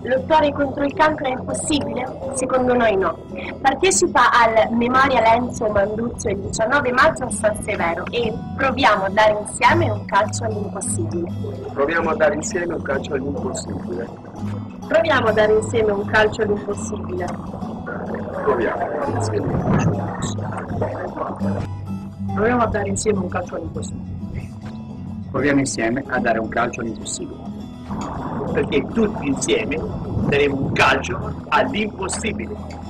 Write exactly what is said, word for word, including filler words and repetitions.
Lottare contro il cancro è impossibile? Secondo noi no. Partecipa al Memoria Lenzo Manduzio il diciannove maggio a San Severo e proviamo a dare insieme un calcio all'impossibile. Proviamo a dare insieme un calcio all'impossibile. Proviamo a dare insieme un calcio all'impossibile. Proviamo a dare insieme un calcio all'impossibile. Proviamo a dare insieme un calcio all'impossibile. Proviamo insieme a dare un calcio all'impossibile. Perché tutti insieme daremo un calcio all'impossibile.